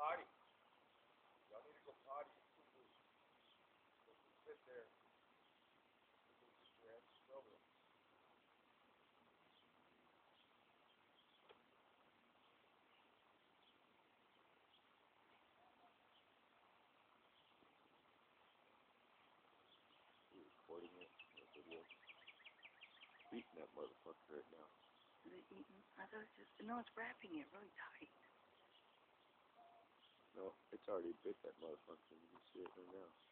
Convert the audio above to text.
potty. Y'all need to go potty. Sit there. Just your hands scrub it. You're recording it, that video. Eating that motherfucker right now. Is it eating? I thought it's just, no, it's wrapping it really tight. No, it's already bit that motherfucker. You can see it right now.